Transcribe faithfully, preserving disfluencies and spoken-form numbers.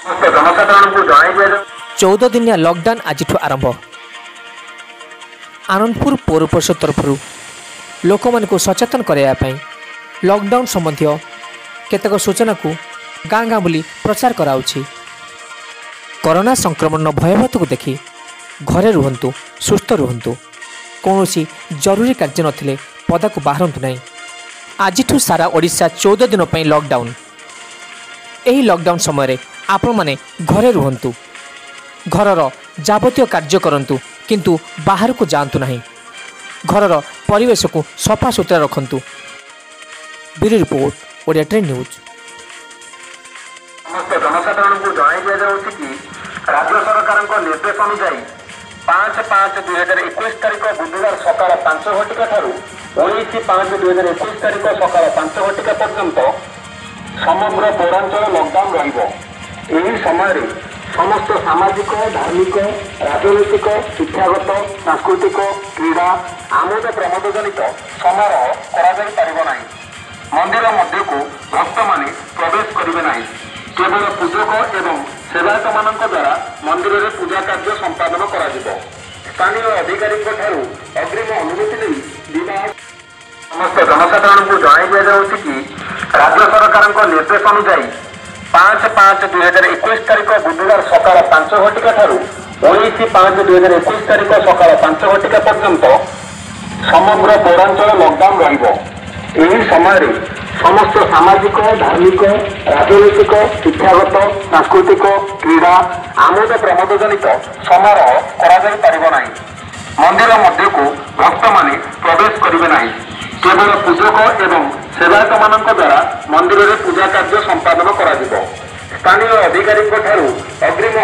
चौदह दिनिया लॉकडाउन आज आरंभ। आनंदपुर पौर परिषद तरफ लोक मान सचेतन करने लॉकडाउन संबंधी केतक सूचना को गाँ गाँ बुली प्रचार कराउछि। कोरोना संक्रमण भयावह को देखि घरे रुहंतु, सुस्थ रुहंतु, कौनसी जरूरी कार्य नथिले पदा को बाहरंतु नहीं। आज सारा ओडिशा चौदह दिन पर लॉकडाउन। यही लॉकडाउन समय आपण माने घरे रुहंतु, घरर जाबतीय कार्य करंतु, किंतु बाहर को जातु नहीं। घरर परिवेश को सफा सुतरा रखंतु। Bureau report, Odia train news. समस्त जनसाधारण को जणाई दिया जाउछि कि राज्य सरकार निर्देश अनुसार पांच पांच दुई हजार एक तारीख बुधवार सकाल पांच घटिका ठारू उन्नीस पांच दुई हजार एक तारीख सकाल पांच घटिका पर्यंत समग्र पौरांचल लॉकडाउन रहिबो। एही समय समस्त सामाजिक, धार्मिक, राजनैतिक, शिक्षागत, सांस्कृतिक, क्रीड़ा, आमोद प्रमोद जनित समारोह करा जाई परिबो नाही। मंदिर मध्य को भक्त माने प्रवेश करिवे नाही। केवल पूजक एवं सेवायत मानक द्वारा मंदिर में पूजा कार्य संपादन करा जिवो। स्थानीय अधिकारी ठारू अग्रिम अनुमति नहीं विभाग समस्त जनसाधारण को जणाई दिया जाउछि कि राज्य सरकार निर्देश अनुसार पांच पांच दुई हजार एक तारीख बुधवार सकाल पांच घटिका ठारू उन्नीस पांच दुई हजार एक तारीख सकाल पांच घटिका पर्यंत समग्र पौरांचल लॉकडाउन रहिबो। एही समय समस्त सामाजिक, धार्मिक, राजनैतिक, शिक्षागत, सांस्कृतिक, क्रीड़ा, आमोद प्रमोद जनित समारोह करा जाई परिबो नाही। मंदिर मध्य को भक्त माने प्रवेश करिवे नाही। केवल पूजक एवं सेवायत मानक द्वारा मंदिर में पूजा कार्य संपादन करा जिवो। स्थानीय अधिकारी ठारू अग्रिम